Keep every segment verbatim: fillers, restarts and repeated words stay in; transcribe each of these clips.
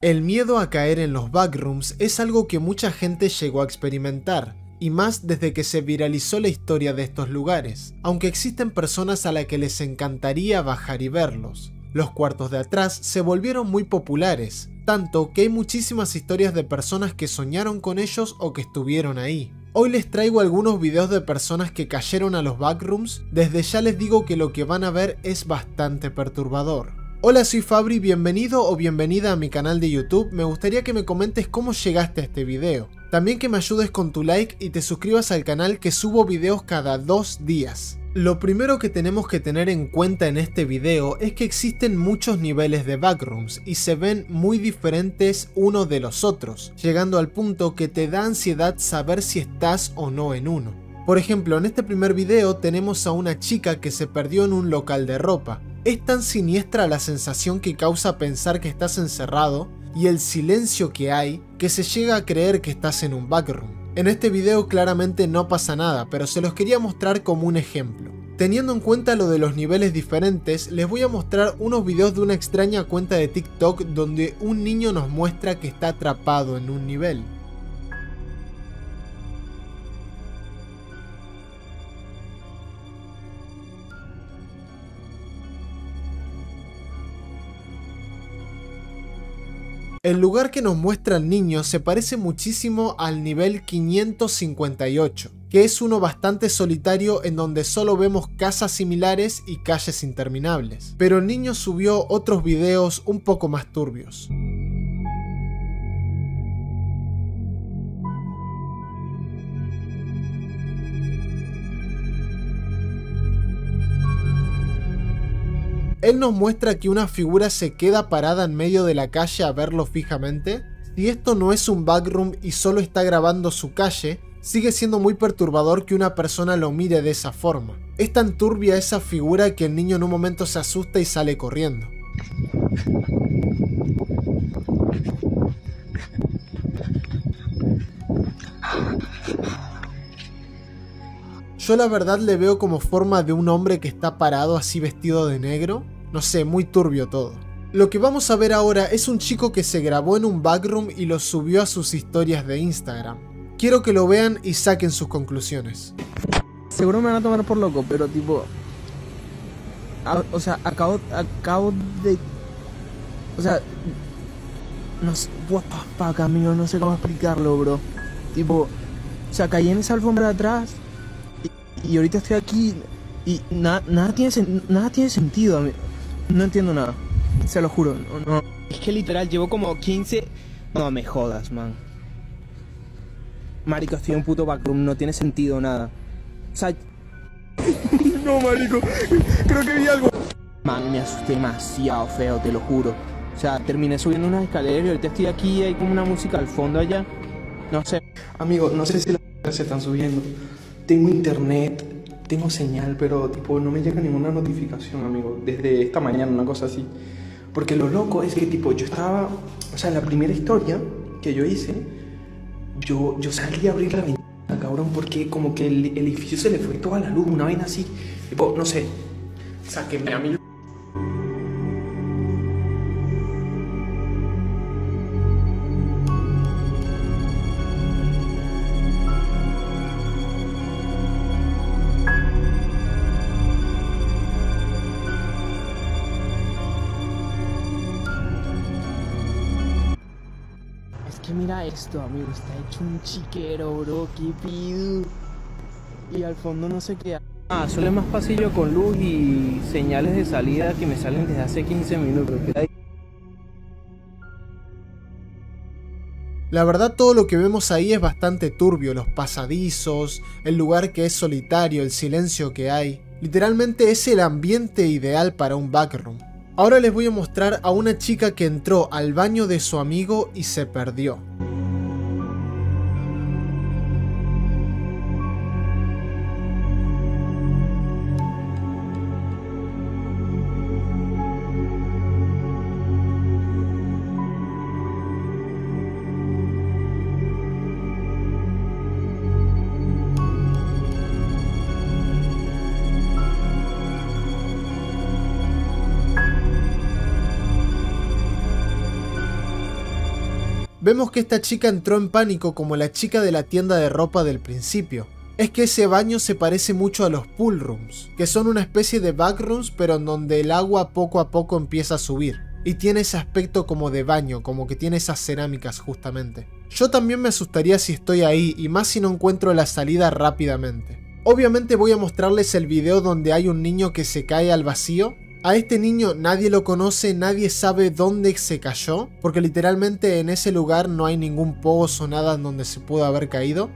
El miedo a caer en los backrooms es algo que mucha gente llegó a experimentar, y más desde que se viralizó la historia de estos lugares, aunque existen personas a las que les encantaría bajar y verlos. Los cuartos de atrás se volvieron muy populares, tanto que hay muchísimas historias de personas que soñaron con ellos o que estuvieron ahí. Hoy les traigo algunos videos de personas que cayeron a los backrooms. Desde ya les digo que lo que van a ver es bastante perturbador. Hola, soy Fabri, bienvenido o bienvenida a mi canal de YouTube. Me gustaría que me comentes cómo llegaste a este video. También que me ayudes con tu like y te suscribas al canal, que subo videos cada dos días. Lo primero que tenemos que tener en cuenta en este video es que existen muchos niveles de backrooms y se ven muy diferentes uno de los otros, llegando al punto que te da ansiedad saber si estás o no en uno. Por ejemplo, en este primer video tenemos a una chica que se perdió en un local de ropa. Es tan siniestra la sensación que causa pensar que estás encerrado y el silencio que hay que se llega a creer que estás en un backroom. En este video claramente no pasa nada, pero se los quería mostrar como un ejemplo. Teniendo en cuenta lo de los niveles diferentes, les voy a mostrar unos videos de una extraña cuenta de TikTok donde un niño nos muestra que está atrapado en un nivel. El lugar que nos muestra el niño se parece muchísimo al nivel quinientos cincuenta y ocho, que es uno bastante solitario en donde solo vemos casas similares y calles interminables. Pero el niño subió otros videos un poco más turbios. Él nos muestra que una figura se queda parada en medio de la calle a verlo fijamente. Si esto no es un backroom y solo está grabando su calle, sigue siendo muy perturbador que una persona lo mire de esa forma. Es tan turbia esa figura que el niño en un momento se asusta y sale corriendo. Yo la verdad le veo como forma de un hombre que está parado así vestido de negro. No sé, muy turbio todo. Lo que vamos a ver ahora es un chico que se grabó en un backroom y lo subió a sus historias de Instagram. Quiero que lo vean y saquen sus conclusiones. Seguro me van a tomar por loco, pero tipo... A, o sea, acabo, acabo de... O sea... No sé... Paca, amigo, no sé cómo explicarlo, bro. Tipo... O sea, caí en esa alfombra de atrás... Y, y ahorita estoy aquí... Y na, nada, tiene, nada tiene sentido, amigo. No entiendo nada, se lo juro, no, no. Es que literal llevo como quince... No me jodas, man. Marico, estoy en un puto backroom, no tiene sentido nada. O sea... No, marico, creo que vi algo. Man, me asusté demasiado feo, te lo juro. O sea, terminé subiendo unas escaleras y ahorita estoy aquí y hay como una música al fondo allá. No sé. Amigo, no sé si las se están subiendo. Tengo internet... Tengo señal, pero tipo no me llega ninguna notificación, amigo, desde esta mañana, una cosa así. Porque lo loco es que tipo yo estaba, o sea, en la primera historia que yo hice, yo, yo salí a abrir la ventana, cabrón, porque como que el, el edificio se le fue toda la luz, una vaina así, tipo, no sé, sáquenme a mí. Que mira esto, amigo, está hecho un chiquero, bro, qué pido. Y al fondo no sé qué. Ah, solo es más pasillo con luz y señales de salida que me salen desde hace quince minutos. La verdad, todo lo que vemos ahí es bastante turbio, los pasadizos, el lugar que es solitario, el silencio que hay. Literalmente es el ambiente ideal para un backroom. Ahora les voy a mostrar a una chica que entró al baño de su amigo y se perdió. Vemos que esta chica entró en pánico como la chica de la tienda de ropa del principio. Es que ese baño se parece mucho a los pool rooms, que son una especie de backrooms pero en donde el agua poco a poco empieza a subir. Y tiene ese aspecto como de baño, como que tiene esas cerámicas justamente. Yo también me asustaría si estoy ahí, y más si no encuentro la salida rápidamente. Obviamente voy a mostrarles el video donde hay un niño que se cae al vacío. A este niño nadie lo conoce, nadie sabe dónde se cayó, porque literalmente en ese lugar no hay ningún pozo o nada en donde se pudo haber caído.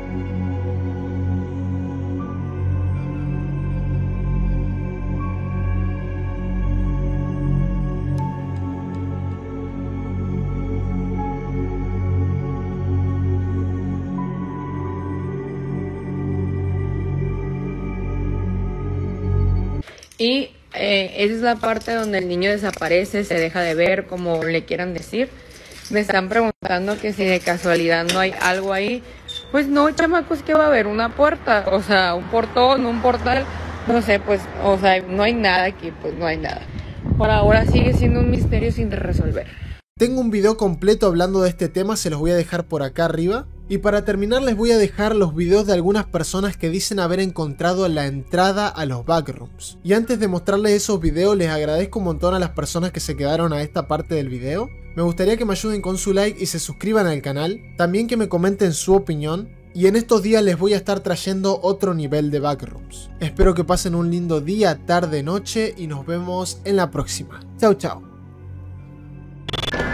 Y eh, esa es la parte donde el niño desaparece, se deja de ver, como le quieran decir. Me están preguntando que si de casualidad no hay algo ahí. Pues no, chamacos, que va a haber una puerta, o sea, un portón, un portal, no sé, pues, o sea, no hay nada aquí, pues no hay nada. Por ahora sigue siendo un misterio sin resolver. Tengo un video completo hablando de este tema, se los voy a dejar por acá arriba. Y para terminar les voy a dejar los videos de algunas personas que dicen haber encontrado la entrada a los backrooms. Y antes de mostrarles esos videos les agradezco un montón a las personas que se quedaron a esta parte del video. Me gustaría que me ayuden con su like y se suscriban al canal. También que me comenten su opinión. Y en estos días les voy a estar trayendo otro nivel de backrooms. Espero que pasen un lindo día, tarde, noche y nos vemos en la próxima. Chau chau.